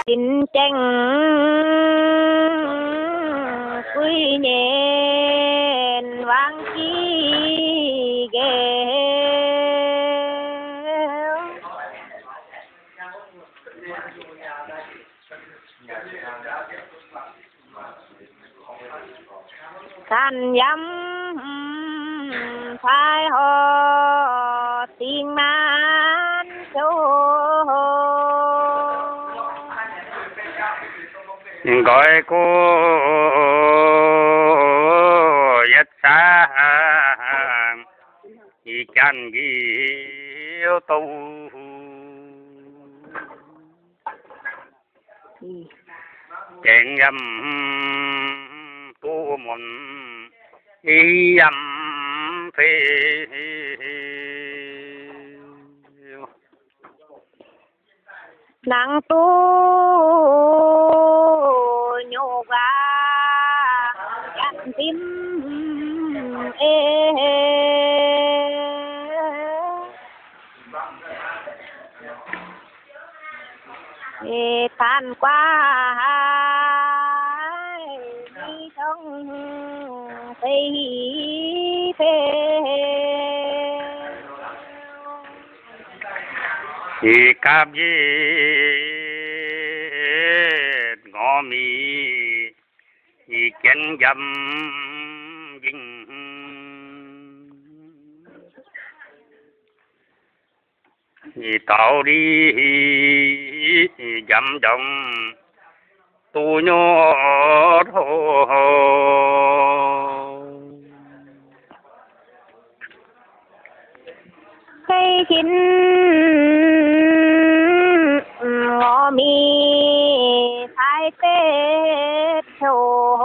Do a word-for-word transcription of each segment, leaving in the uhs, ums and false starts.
tin tranh quy nhện vang chi ghê than dâm phải họ tiếng man châu gọi cô yết xa y chan yêu tu chèn dâm tu môn y dâm phê nang tu nhô ga chăn tim ê ê than qua đi trong tây phê y cáp gì ngõ mi y chén dâm dinh y tàu đi dâm đồng tu nhô thô cây chín ngõ mi thái tết thổ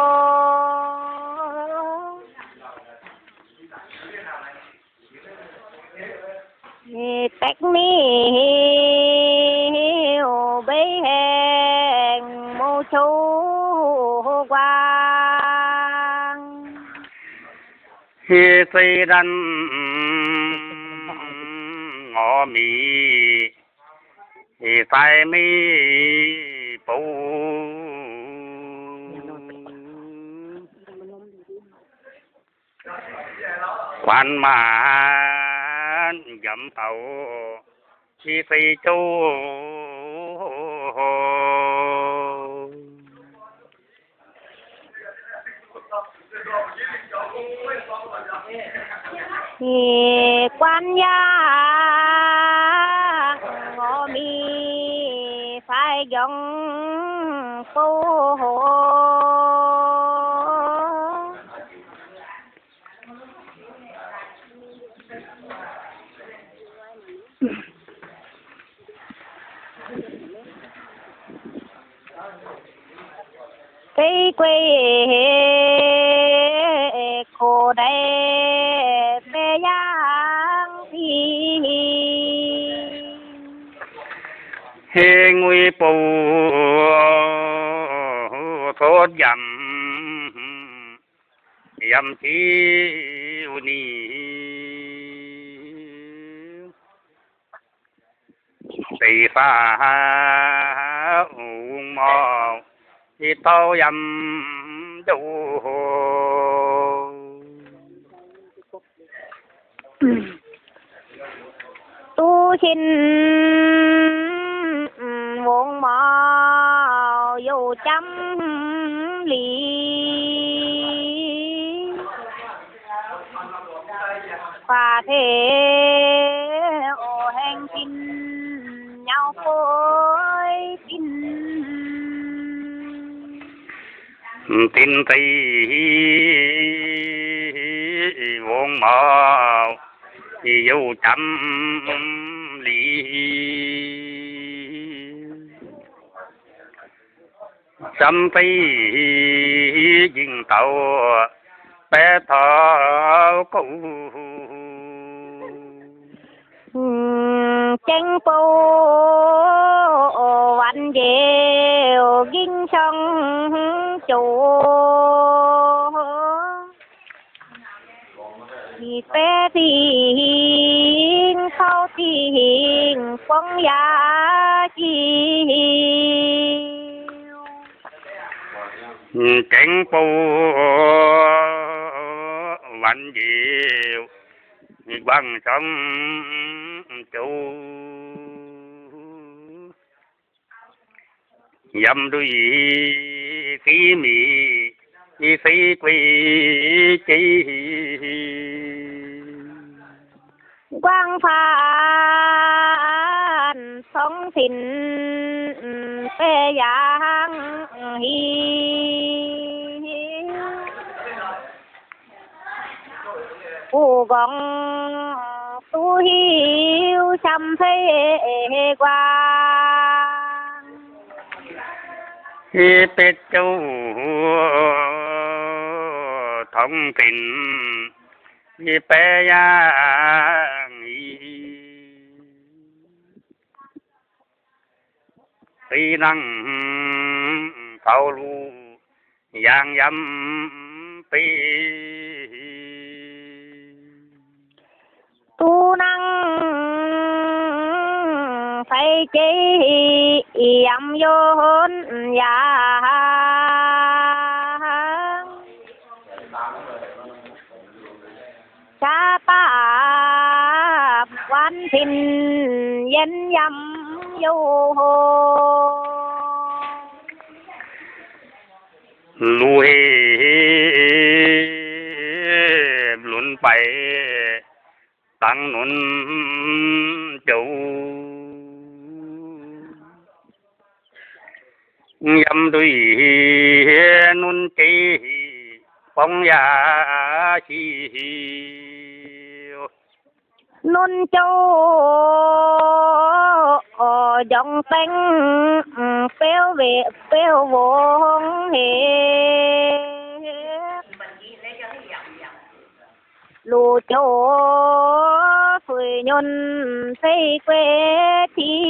tách mi bấy hẹn mô châu quang hi xây đan ngõ mi hi sai mi bố quan mà dẫm tàu hi xây châu quan gia ngõ mi phải dòng phố cây quê cô đây bé giang phi hê nguy bù thốt dầm dầm chi uni tỳ pha uống mò thì tao dầm đủ tu xin muôn mò dù chấm lý và thế ô hèn tin nhau phối tin tin tây muôn mò thì dù chấm lý chấm tây dinh tàu bé thọ cụ tranh bố văn dèo ginh sông chủ thì bé thì khâu thì phong giá chính phủ vẫn diệu bằng sông chủ dâm đuôi khí mì khí quy chi quang phan sóng thìn tê giang hi u gong tu hiu chăm phê quang hi bết châu thông thìn hi bê giang hi khi năng thâu lu giang dâm pi tu năng phải chế yam yon ya cha ta quan thìn dân yam yo lu he luân bay tăng nuân châu dâm đuôi nuân chi phong ya chi nôn châu dòng tánh péo về péo vốn hết lù châu phơi nhon xây quê thi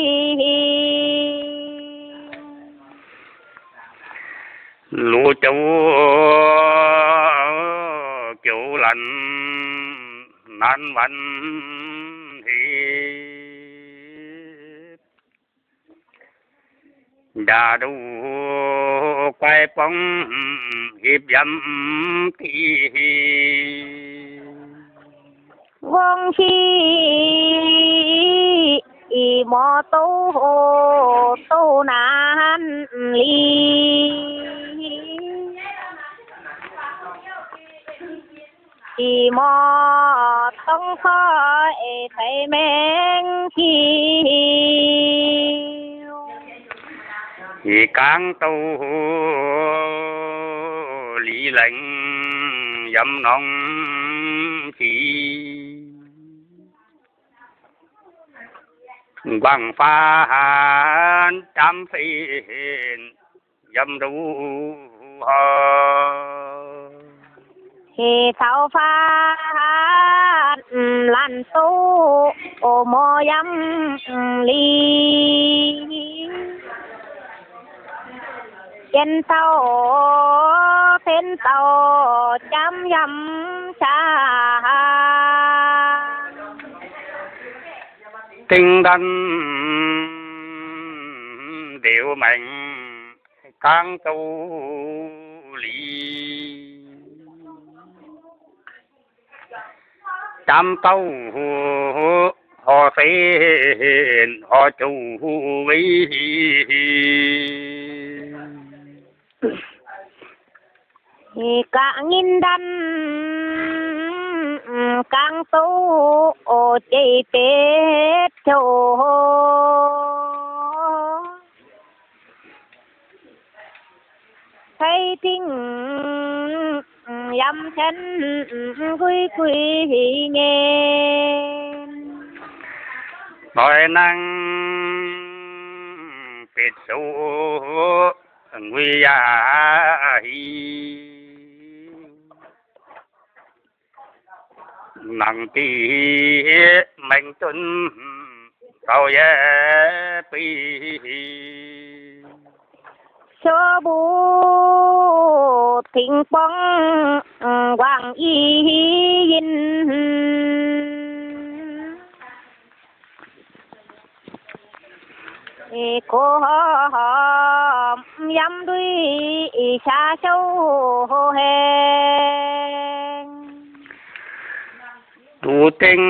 lũ châu kiểu lần nan văn thì đã đủ quay bóng hiệp dâm thì vong chi y mò tô hồ tô nan ly y mò tông khói thấy men chi y càng tô lý lệnh dâm nông chi bằng pha trăm phiền dâm đủ thì thảo pha lan tu ô mô dâm ly trên tàu trên tàu chăm dâm xa tinh đan điều mệnh càng tu lý trăm tàu họ phên họ chủ vi thì cả nghìn đan càng tu ô chế tết châu thấy tiếng dâm chân quy quy nghe nói năng biệt số nguy hi năng tí mạnh tuân cầu ye pi cho bố thịnh bóng hoàng y yên โคหอมย้ำด้วยชาเช้าแหงตูเต็ง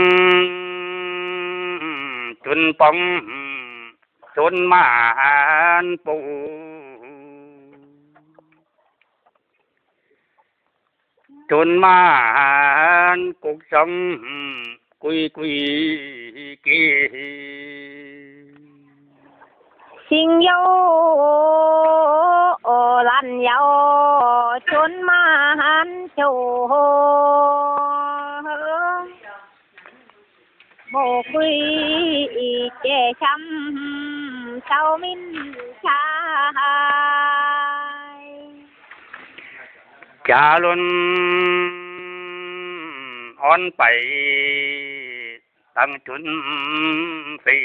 จนป้องจนมานปูจนมานกุกสมกุยกุยกีสิงโยลันยาวจนมาหันโจโมกุยเจช้ำเจ้ามินชายจาลุนอ่อนไปตั้งจุนสี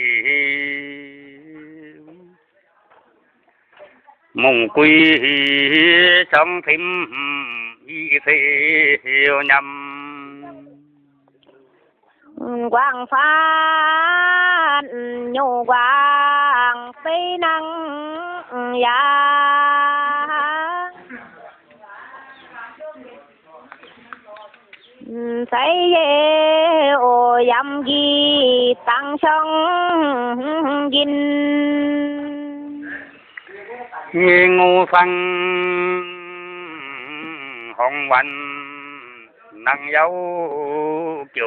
มุงกุยสองทิมอีเสียวยำกวางฟ้านโยกวางไปนั่งยาใส่เยโอยำกีตั้งช่องกินงูฟังห้องวันนั่งเย้าจู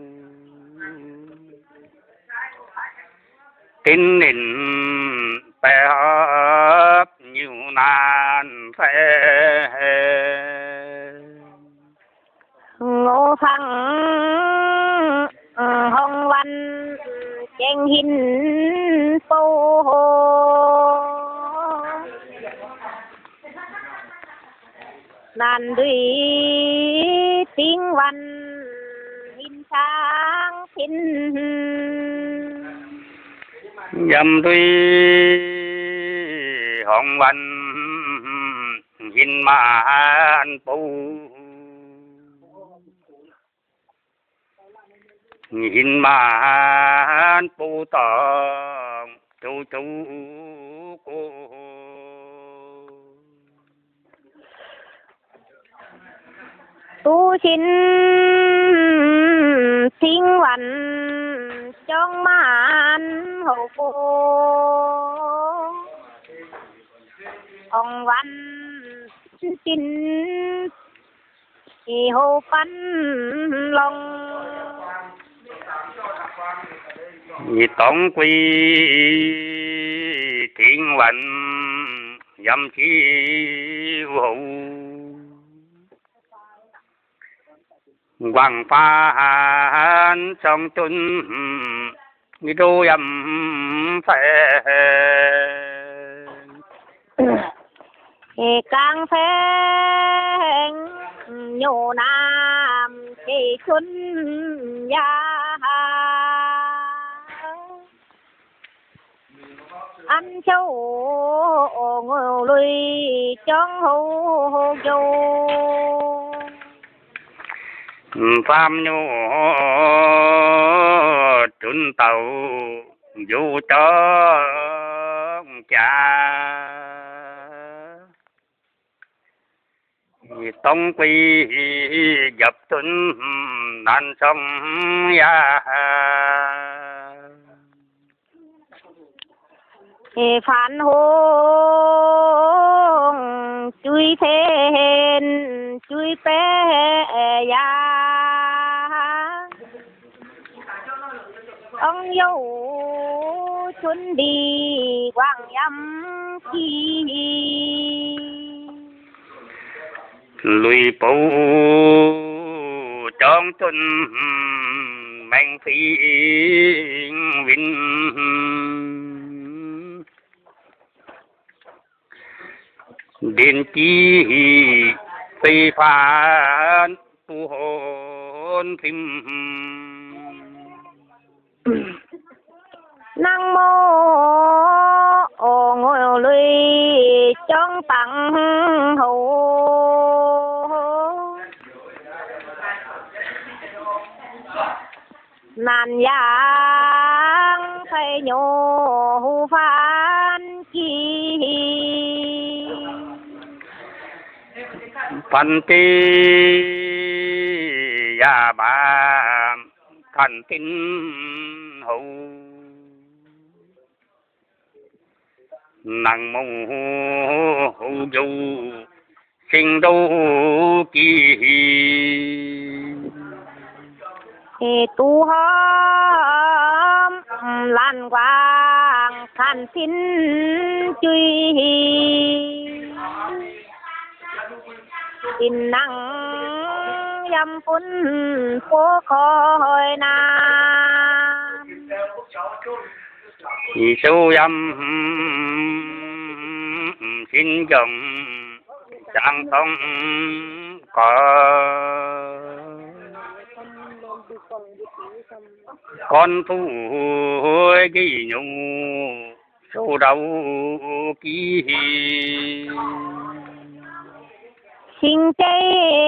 ตินนินแปบอยู่นานแฟโง่ฟังห้องวันเจงหินโปนันด้วยทิ้งวันหินช้างหินยำด้วยห้องวันหินมานปูหินมานปูตองจูจูกูตูชินทิ้งวันจ้องมานหกโกองวันชินอีโหปันลงอีต้องกุยทิ้งวันยำชีววังฟ้านสองตุนมีดูยำแฟเอกลางแฟงโยน้ำที่ชุนยาอันเจ้าโง่ลุยจ้องหูโยฟามโยจุนเต่าอยู่จองจ่าต้องไปหยับตุนนันสองยา phản hôn chui thêm chui bé ya ông dâu xuân đi quang âm chi lùiปูtrong tuần mang phi vinh điện chi phi phán tu hồn phim năng mô ngồi lùi trong tặng hậu nàn giang thay nhô hu pha พันตียาบาขันตินหูนังมูหูยูสิงดูกี tu hóm lan quang khan xin truy in năng yam phun phố khói nam sâu yam xin dòng sang thông có con thu ghi nhung sâu đầu ký xin chế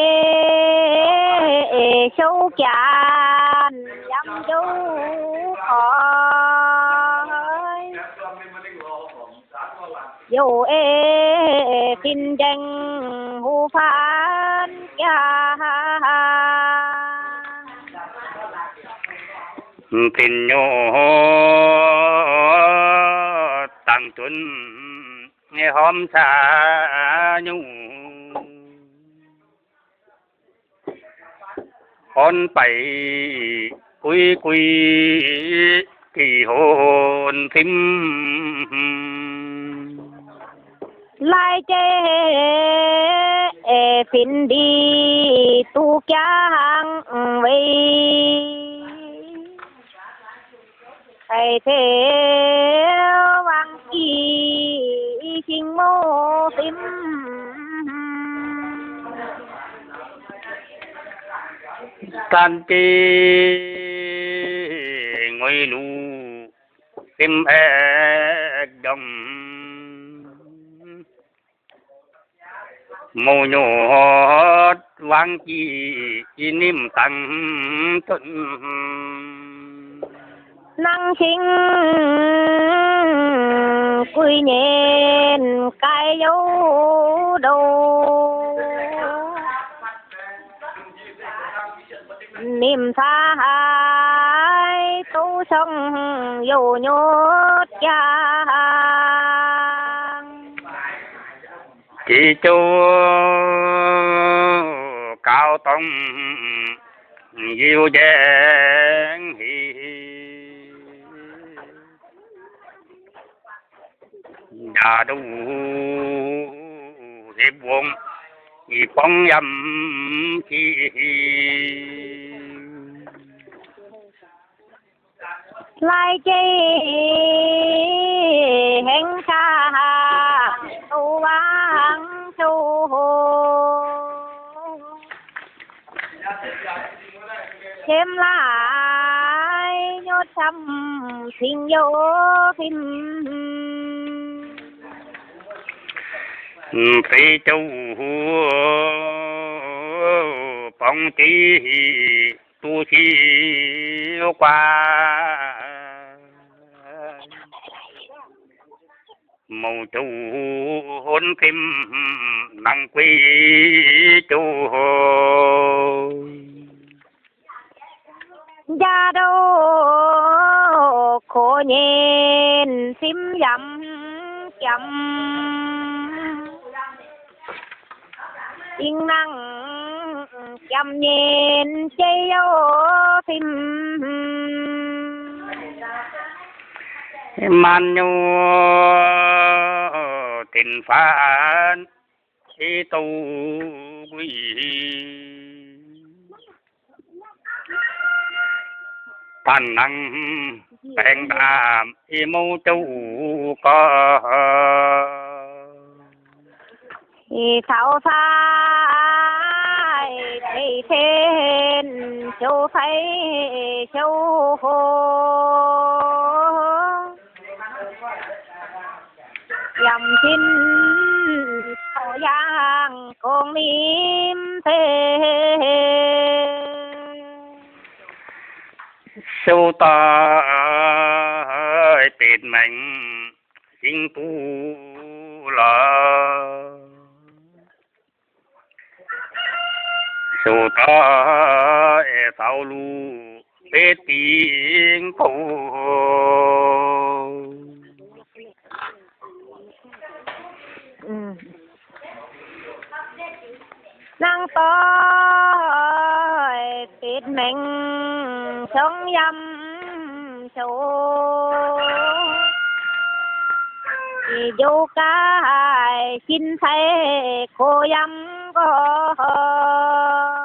sâu chàn yam dấu khói dấu ê kinh danh hù phán cha tình nhô tăng tuấn nghe hôm xa nhung con bảy quý quý kỳ hồn thím lai chê phiền đi tu chang về thầy thế vang kỳ sinh mô phim tan kê ngồi lù tim e đồng mồ nhột vang kỳ niệm tăng tuân năng sinh quy nhện cái dấu đầu niềm tha hai tu sông dù nhốt cha chỉ chú cao tông yêu dáng hi nhà đủ hiệp quân y phong âm chi lai chê hẹn xa tu vang tu thêm lại nhốt thăm tình vô phim phi châu phong chi tu chi qua màu châu hôn phim năng quý châu gia đâu khổ nhìn xím dặm chậm yên năng chậm nhìn chơi dấu phim man nhu tình phán khi tu quý thành năng bèn đàm y mô châu có sao sai thì thiên châu thấy châu hồ dầm xin thọ giang con niệm thế sâu ta tiền mình sinh tu là สูตาเอเสาลูเปติงโกอืมนางต้อยติดแมงช่องยำโชที่อยู่กายกินไทยโคยำก็